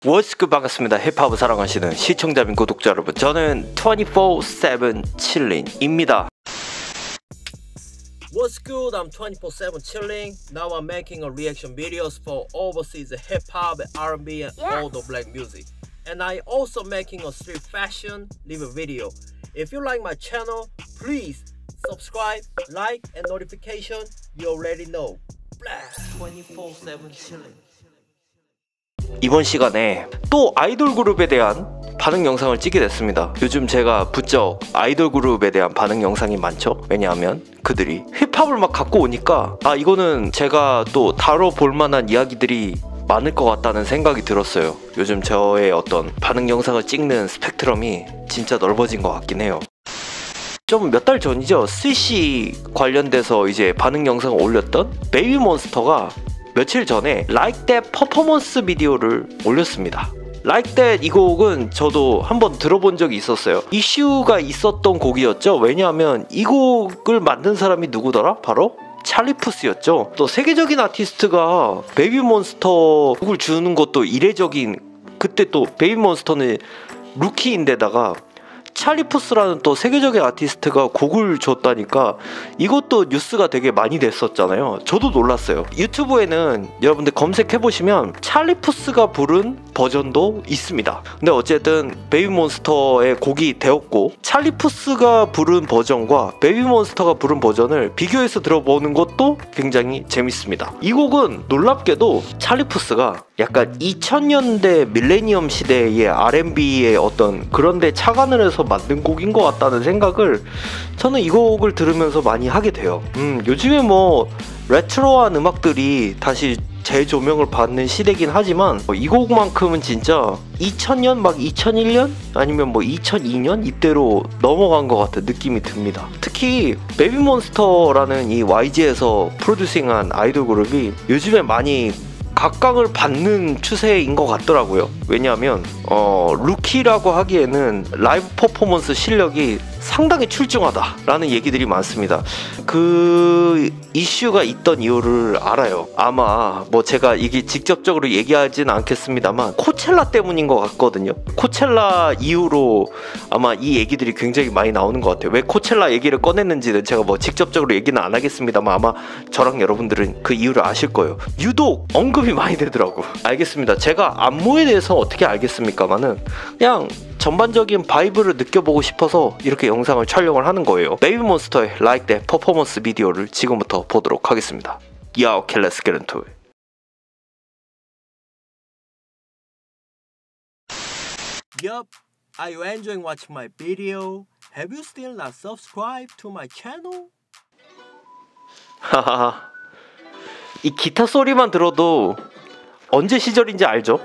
What's good, 반갑습니다. 힙합을 사랑하시는 시청자 및 구독자 여러분, 저는 24/7 chilling입니다. What's good? I'm 24/7 chilling. Now I'm making a reaction videos for overseas hip-hop, R&B and all the black music. And I also making a street fashion review video. If you like my channel, please subscribe, like and notification. You already know. 24/7 chilling. 이번 시간에 또 아이돌 그룹에 대한 반응 영상을 찍게 됐습니다. 요즘 제가 부쩍 아이돌 그룹에 대한 반응 영상이 많죠. 왜냐하면 그들이 힙합을 막 갖고 오니까 이거는 제가 또 다뤄볼 만한 이야기들이 많을 것 같다는 생각이 들었어요. 요즘 저의 어떤 반응 영상을 찍는 스펙트럼이 진짜 넓어진 것 같긴 해요. 좀 몇 달 전이죠. 스시 관련돼서 이제 반응 영상을 올렸던 베이비몬스터가 며칠 전에 Like That 퍼포먼스 비디오를 올렸습니다. Like That 이 곡은 저도 한번 들어본 적이 있었어요. 이슈가 있었던 곡이었죠. 왜냐하면 이 곡을 만든 사람이 누구더라? 바로 찰리 푸스였죠. 또 세계적인 아티스트가 베이비몬스터 곡을 주는 것도 이례적인, 그때 또 베이비몬스터는 루키인데다가 찰리 푸스라는 또 세계적인 아티스트가 곡을 줬다니까 이것도 뉴스가 되게 많이 됐었잖아요. 저도 놀랐어요. 유튜브에는 여러분들 검색해보시면 찰리 푸스가 부른 버전도 있습니다. 근데 어쨌든 베이비몬스터의 곡이 되었고, 찰리 푸스가 부른 버전과 베이비몬스터가 부른 버전을 비교해서 들어보는 것도 굉장히 재밌습니다. 이 곡은 놀랍게도 찰리 푸스가 약간 2000년대 밀레니엄 시대의 R&B의 어떤 그런 데 착안을 해서 만든 곡인 것 같다는 생각을 저는 이 곡을 들으면서 많이 하게 돼요. 요즘에 뭐 레트로한 음악들이 다시 재조명을 받는 시대긴 하지만 이 곡만큼은 진짜 2000년 막 2001년 아니면 뭐 2002년 이때로 넘어간 것 같은 느낌이 듭니다. 특히 베이비몬스터라는 이 YG에서 프로듀싱한 아이돌 그룹이 요즘에 많이 각광을 받는 추세인 것 같더라고요. 왜냐하면 루키라고 하기에는 라이브 퍼포먼스 실력이 상당히 출중하다라는 얘기들이 많습니다. 그 이슈가 있던 이유를 알아요. 아마 뭐 제가 이게 직접적으로 얘기하진 않겠습니다만 코첼라 때문인 것 같거든요. 코첼라 이후로 아마 이 얘기들이 굉장히 많이 나오는 것 같아요. 왜 코첼라 얘기를 꺼냈는지는 제가 뭐 직접적으로 얘기는 안 하겠습니다만 아마 저랑 여러분들은 그 이유를 아실 거예요. 유독 언급이 많이 되더라고. 알겠습니다. 제가 안무에 대해서 어떻게 알겠습니까만은 그냥 전반적인 바이브를 느껴보고 싶어서 이렇게 영상을 촬영을 하는 거예요. 베이비몬스터의 Like That 퍼포먼스 비디오를 지금부터 보도록 하겠습니다. Yo, okay, let's get into it. Yup, are you enjoying watching my video? Have you still not subscribed to my channel? 하하하, 이 기타 소리만 들어도 언제 시절인지 알죠?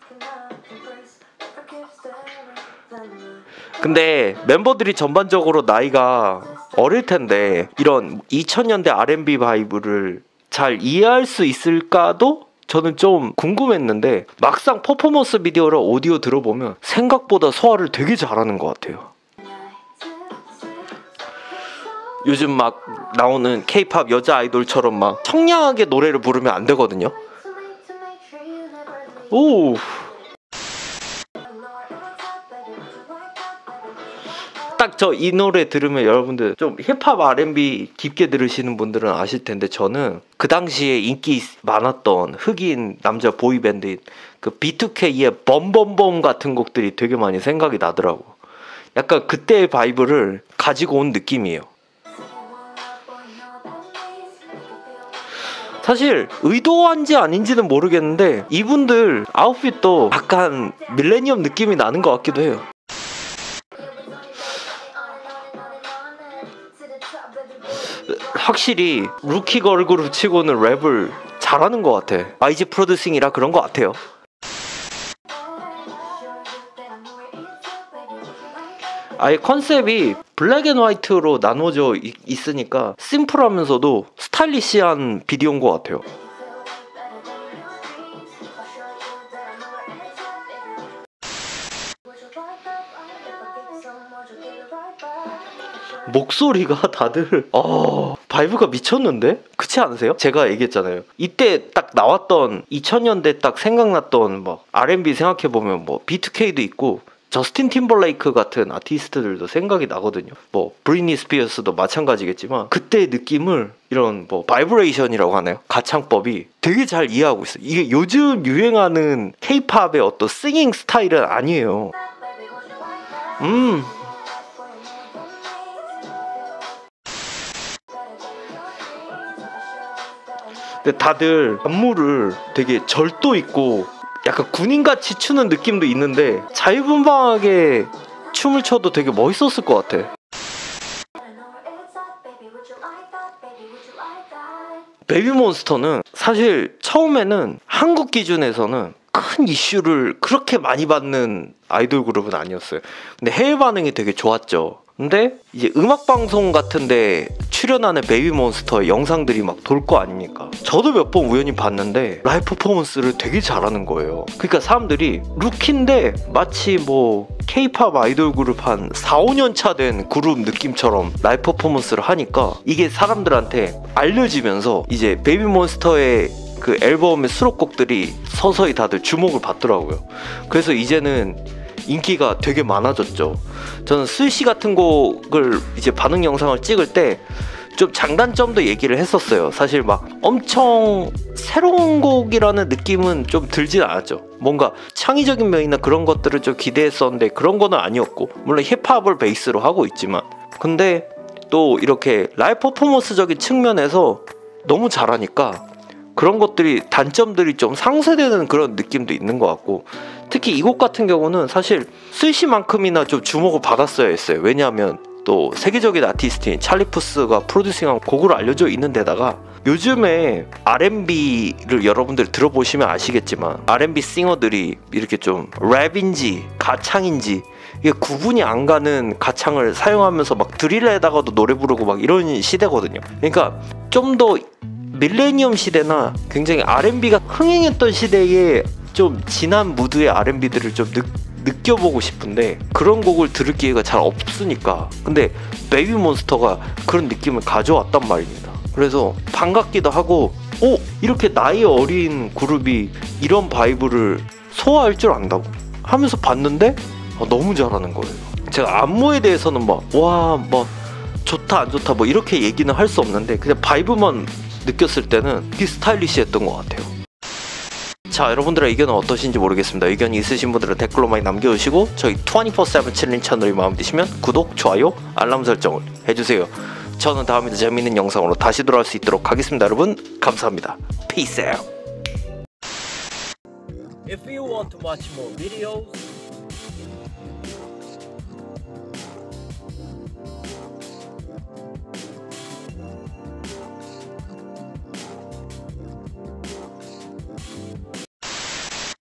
근데 멤버들이 전반적으로 나이가 어릴 텐데 이런 2000년대 R&B 바이브를 잘 이해할 수 있을까도 저는 좀 궁금했는데 막상 퍼포먼스 비디오를 오디오 들어보면 생각보다 소화를 되게 잘하는 것 같아요. 요즘 막 나오는 K-팝 여자 아이돌처럼 막 청량하게 노래를 부르면 안 되거든요. 오! 딱 저 이 노래 들으면 여러분들 좀 힙합 R&B 깊게 들으시는 분들은 아실 텐데, 저는 그 당시에 인기 많았던 흑인 남자 보이밴드인 그 B2K의 범범범 같은 곡들이 되게 많이 생각이 나더라고. 약간 그때의 바이브를 가지고 온 느낌이에요. 사실 의도한지 아닌지는 모르겠는데 이분들 아웃핏도 약간 밀레니엄 느낌이 나는 것 같기도 해요. 확실히 루키 걸그룹 치고는 랩을 잘하는 것 같아. YG 프로듀싱이라 그런 것 같아요. 아예 컨셉이 블랙 앤 화이트로 나눠져 있으니까 심플하면서도 스타일리시한 비디오인 것 같아요. 목소리가 다들 바이브가 미쳤는데? 그렇지 않으세요? 제가 얘기했잖아요. 이때 딱 나왔던 2000년대 딱 생각났던 막 R&B 생각해보면 뭐 B2K도 있고 저스틴 팀벌레이크 같은 아티스트들도 생각이 나거든요. 뭐 브리니 스피어스도 마찬가지겠지만 그때의 느낌을 이런 뭐 바이브레이션이라고 하나요? 가창법이 되게 잘 이해하고 있어요. 이게 요즘 유행하는 K-팝의 어떤 싱잉 스타일은 아니에요. 근데 다들 안무를 되게 절도 있고 약간 군인같이 추는 느낌도 있는데 자유분방하게 춤을 춰도 되게 멋있었을 것 같아. 베이비몬스터는 사실 처음에는 한국 기준에서는 큰 이슈를 그렇게 많이 받는 아이돌 그룹은 아니었어요. 근데 해외 반응이 되게 좋았죠. 근데 이제 음악방송 같은데 출연하는 베이비몬스터의 영상들이 막 돌 거 아닙니까? 저도 몇 번 우연히 봤는데 라이브 퍼포먼스를 되게 잘하는 거예요. 그러니까 사람들이 루키인데 마치 뭐 K-팝 아이돌 그룹 한 4, 5년 차 된 그룹 느낌처럼 라이브 퍼포먼스를 하니까 이게 사람들한테 알려지면서 이제 베이비몬스터의 그 앨범의 수록곡들이 서서히 다들 주목을 받더라고요. 그래서 이제는 인기가 되게 많아졌죠. 저는 스위시 같은 곡을 이제 반응 영상을 찍을 때 좀 장단점도 얘기를 했었어요. 사실 막 엄청 새로운 곡이라는 느낌은 좀 들진 않았죠. 뭔가 창의적인 면이나 그런 것들을 좀 기대했었는데 그런 거는 아니었고, 물론 힙합을 베이스로 하고 있지만 근데 또 이렇게 라이브 퍼포먼스적인 측면에서 너무 잘하니까 그런 것들이 단점들이 좀 상쇄되는 그런 느낌도 있는 것 같고, 특히 이 곡 같은 경우는 사실 스위시만큼이나 좀 주목을 받았어야 했어요. 왜냐하면 또 세계적인 아티스트인 찰리 푸스가 프로듀싱한 곡으로 알려져 있는 데다가 요즘에 R&B를 여러분들 들어보시면 아시겠지만 R&B 싱어들이 이렇게 좀 랩인지 가창인지 이게 구분이 안 가는 가창을 사용하면서 막 드릴에다가도 노래 부르고 막 이런 시대거든요. 그러니까 좀 더 밀레니엄 시대나 굉장히 R&B가 흥행했던 시대에 좀 진한 무드의 R&B들을 좀 느껴보고 싶은데 그런 곡을 들을 기회가 잘 없으니까. 근데 베이비몬스터가 그런 느낌을 가져왔단 말입니다. 그래서 반갑기도 하고 이렇게 나이 어린 그룹이 이런 바이브를 소화할 줄 안다고 하면서 봤는데 너무 잘하는 거예요. 제가 안무에 대해서는 막 좋다 안 좋다 뭐 이렇게 얘기는 할 수 없는데 그냥 바이브만 느꼈을 때는 되게 스타일리시했던 것 같아요. 자, 여러분들의 의견은 어떠신지 모르겠습니다. 의견이 있으신 분들은 댓글로 많이 남겨주시고 저희 24/7 챌린지 채널이 마음에 드시면 구독, 좋아요, 알람 설정을 해주세요. 저는 다음에도 재미있는 영상으로 다시 돌아올 수 있도록 하겠습니다. 여러분 감사합니다. Peace out. If you want to watch more videos,